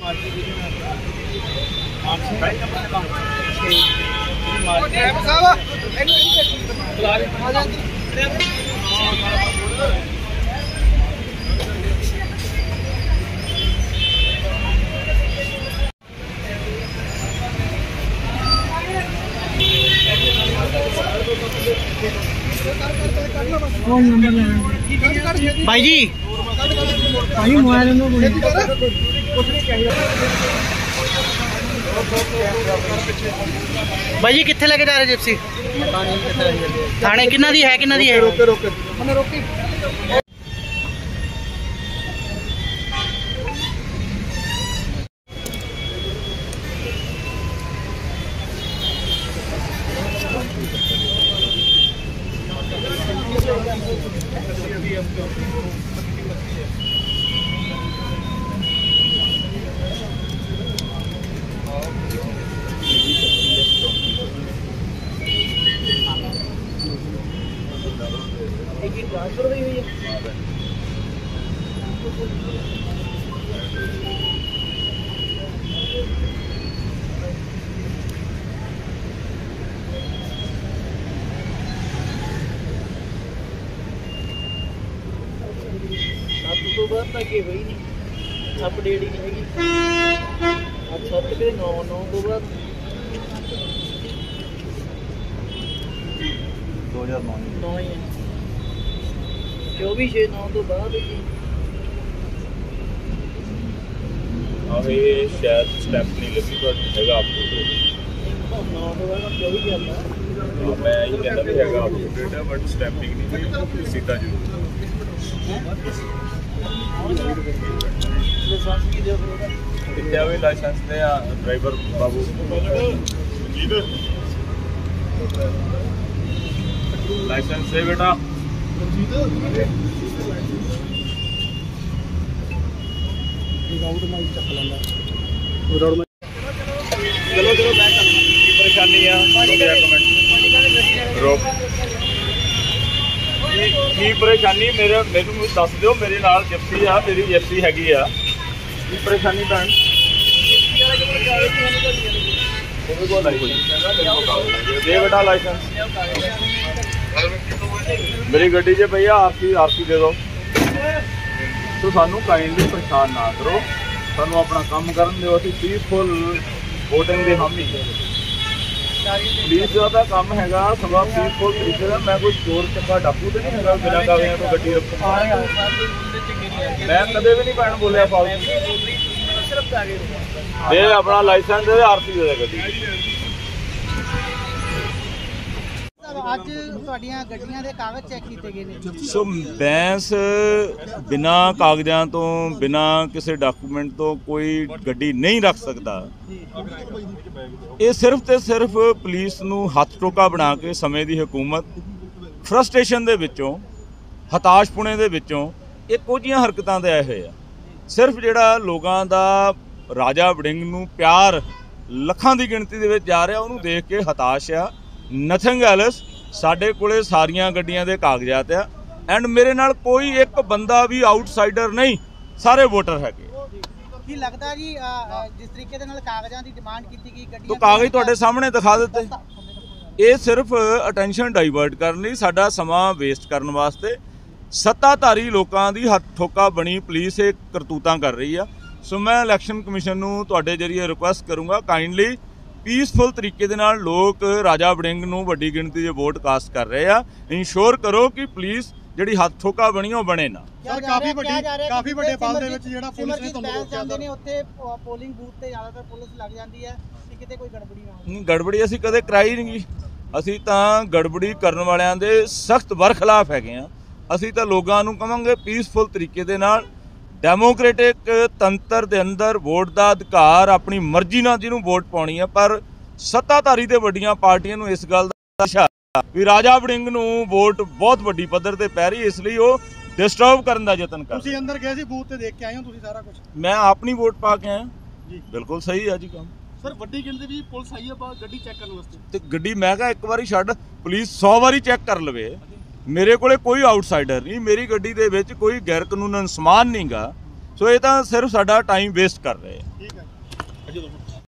भाई जी भाई मोबाइल भाई जी कित्थे लेके जा रहे जिप्सी थाने किन्ना दी है किन्ना दी है ट्रांसफर हुई है तो बात तक ये हुई नहीं अपडेट ही नहीं हैगी अच्छा तो 9 को बाद 2009 ही है 24/6/9 तो बाद ही ये शायद स्टैंप नहीं लगी बट हैगा आपको 9 तो बाद 24 चलता मैं ये कहता भी हैगा अपडेट है बट स्टैंपिंग नहीं सीधा जरूर कितने हुए लाइसेंस ने ड्राइवर बाबू लाइसेंस है बेटा चलो चलो बैक कर परेशानी है रोक की परेशानी मेरे मैनू दस दो मेरे नाल जिप्सी आ मेरी जिप्सी हैगी आ की परेशानी भैन दे बेटा लाइसेंस मेरी गड्डी च भैया आरसी दे दो तो सानू काइंडली परेशान ना करो सानू अपना काम करन दो असीं पीसफुल वोटिंग दे हामी पुलिस का काम हैगा सभा पीसफुल तरीके का मैं कोई चोर चंगा डाकू तो नहीं हैगा बिना कागज़ां तो गड्डी रखूं मैं कदे भी नहीं भैन बोलिया फालतू दे अपना लाइसेंस दे आरसी दे गड्डी ਅੱਜ ਤੁਹਾਡੀਆਂ ਗੱਡੀਆਂ ਦੇ ਕਾਗਜ਼ ਚੈੱਕ ਕੀਤੇ ਗਏ ਨੇ ਸੋ ਬੈਂਸ ਬਿਨਾ ਕਾਗਜ਼ਾਂ ਤੋਂ ਬਿਨਾ ਕਿਸੇ ਡਾਕੂਮੈਂਟ ਤੋਂ ਕੋਈ ਗੱਡੀ ਨਹੀਂ ਰੱਖ ਸਕਦਾ ਇਹ ਸਿਰਫ ਤੇ ਸਿਰਫ ਪੁਲਿਸ ਨੂੰ ਹੱਥ ਟੋਕਾ ਬਣਾ ਕੇ ਸਮੇਂ ਦੀ ਹਕੂਮਤ ਫਰਸਟ੍ਰੇਸ਼ਨ ਦੇ ਵਿੱਚੋਂ ਹਤਾਸ਼ਪੁਣੇ ਦੇ ਵਿੱਚੋਂ ਇਹ ਕੁਝੀਆਂ ਹਰਕਤਾਂ ਦੇ ਆਏ ਹੋਏ ਆ ਸਿਰਫ ਜਿਹੜਾ ਲੋਕਾਂ ਦਾ ਰਾਜਾ ਵੜਿੰਗ ਨੂੰ ਪਿਆਰ ਲੱਖਾਂ ਦੀ ਗਿਣਤੀ ਦੇ ਵਿੱਚ ਜਾ ਰਿਹਾ ਉਹਨੂੰ ਦੇਖ ਕੇ ਹਤਾਸ਼ ਆ ਨਥਿੰਗ ਐਲਸ ਸਾਡੇ ਕੋਲੇ ਸਾਰੀਆਂ ਗੱਡੀਆਂ ਦੇ ਕਾਗਜ਼ਾਤ ਆ ਐਂਡ ਮੇਰੇ ਨਾਲ ਕੋਈ ਇੱਕ ਬੰਦਾ ਵੀ ਆਊਟਸਾਈਡਰ ਨਹੀਂ ਸਾਰੇ ਵੋਟਰ ਹੈਗੇ ਕੀ ਲੱਗਦਾ ਜੀ ਜਿਸ ਤਰੀਕੇ ਦੇ ਨਾਲ ਕਾਗਜ਼ਾਂ ਦੀ ਡਿਮਾਂਡ ਕੀਤੀ ਗਈ ਗੱਡੀਆਂ ਤੋਂ ਕਾਗਜ਼ ਤੁਹਾਡੇ ਸਾਹਮਣੇ ਦਿਖਾ ਦਿੱਤੇ ਇਹ ਸਿਰਫ ਅਟੈਂਸ਼ਨ ਡਾਈਵਰਟ ਕਰਨ ਲਈ ਸਾਡਾ ਸਮਾਂ ਵੇਸਟ ਕਰਨ ਵਾਸਤੇ ਸੱਤਾਧਾਰੀ ਲੋਕਾਂ ਦੀ ਹੱਥ ਠੋਕਾ ਬਣੀ ਪੁਲਿਸ ਇਹ ਕਰਤੂਤਾਂ ਕਰ ਰਹੀ ਆ ਸੋ ਮੈਂ ਇਲੈਕਸ਼ਨ ਕਮਿਸ਼ਨ ਨੂੰ ਤੁਹਾਡੇ ਜਰੀਏ ਰਿਕੁਐਸਟ ਕਰੂੰਗਾ ਕਾਈਂਡਲੀ ਪੀਸਫੁਲ ਤਰੀਕੇ ਦੇ ਨਾਲ ਲੋਕ ਰਾਜਾ ਵੜਿੰਗ ਨੂੰ ਵੱਡੀ ਗਿਣਤੀ 'ਚ ਵੋਟ ਕਾਸਟ ਕਰ ਰਹੇ ਆ ਇਨਸ਼ੋਰ ਕਰੋ ਕਿ ਪੁਲਿਸ ਜਿਹੜੀ ਹੱਥ ਠੋਕਾ ਬਣੀ ਉਹ ਬਣੇ ਨਾ ਸਰ ਕਾਫੀ ਵੱਡੇ ਬਲ ਦੇ ਵਿੱਚ ਜਿਹੜਾ ਪੁਲਿਸ ਨੇ ਤੁਹਾਨੂੰ ਰੋਕਿਆ ਜਾਂਦੇ ਨੇ ਉੱਥੇ ਪੋਲਿੰਗ ਬੂਥ ਤੇ ਜ਼ਿਆਦਾਤਰ ਪੁਲਿਸ ਲੱਗ ਜਾਂਦੀ ਹੈ ਕਿ ਕਿਤੇ ਕੋਈ ਗੜਬੜੀ ਨਾ ਹੋਵੇ ਗੜਬੜੀ ਅਸੀਂ ਕਦੇ ਕਰਾਈ ਨਹੀਂ ਅਸੀਂ ਤਾਂ ਗੜਬੜੀ ਕਰਨ ਵਾਲਿਆਂ ਦੇ ਸਖਤ ਬਰਖਲਾਫ ਹੈਗੇ ਆ ਅਸੀਂ ਤਾਂ ਲੋਕਾਂ ਨੂੰ ਕਹਾਂਗੇ ਪੀਸਫੁਲ ਤਰੀਕੇ ਦੇ ਨਾਲ ਡੈਮੋਕ੍ਰੈਟਿਕ ਤੰਤਰ ਦੇ ਅੰਦਰ ਵੋਟ ਦਾ ਅਧਿਕਾਰ ਆਪਣੀ ਮਰਜ਼ੀ ਨਾਲ ਜਿਹਨੂੰ ਵੋਟ ਪਾਉਣੀ ਹੈ ਪਰ ਸੱਤਾਧਾਰੀ ਤੇ ਵੱਡੀਆਂ ਪਾਰਟੀਆਂ ਨੂੰ ਇਸ ਗੱਲ ਦਾ ਇਸ਼ਾਰਾ ਵੀ ਰਾਜਾ ਵੜਿੰਗ ਨੂੰ ਵੋਟ ਬਹੁਤ ਵੱਡੀ ਪੱਧਰ ਤੇ ਪੈ ਰਹੀ ਇਸ ਲਈ ਉਹ ਡਿਸਟਰਬ ਕਰਨ ਦਾ ਯਤਨ ਕਰ ਤੁਸੀਂ ਅੰਦਰ ਗਏ ਸੀ ਬੂਥ ਤੇ ਦੇਖ ਕੇ ਆਏ ਹੋ ਤੁਸੀਂ ਸਾਰਾ ਕੁਝ ਮੈਂ ਆਪਣੀ ਵੋਟ ਪਾ ਕੇ ਆਇਆ ਜੀ ਬਿਲਕੁਲ ਸਹੀ ਹੈ ਜੀ ਕੰਮ ਸਰ ਵੱਡੀ ਗਿਣਤੀ ਵੀ ਪੁਲਿਸ ਆਈ ਹੈ ਗੱਡੀ ਚੈੱਕ ਕਰਨ ਵਾਸਤੇ ਤੇ ਗੱਡੀ ਮੈਂ ਕਿਹਾ ਇੱਕ ਵਾਰੀ ਛੱਡ ਪੁਲਿਸ 100 ਵਾਰੀ ਚੈੱਕ ਕਰ ਲਵੇ ਮੇਰੇ ਕੋਲੇ ਕੋਈ ਆਊਟਸਾਈਡਰ ਨਹੀਂ ਮੇਰੀ ਗੱਡੀ ਦੇ ਵਿੱਚ ਕੋਈ ਗੈਰ ਕਾਨੂੰਨ ਸਮਾਨ ਨਹੀਂਗਾ ਸੋ ਇਹ ਤਾਂ ਸਿਰਫ ਸਾਡਾ ਟਾਈਮ ਵੇਸਟ ਕਰ ਰਹੇ ਆ। ਠੀਕ ਹੈ।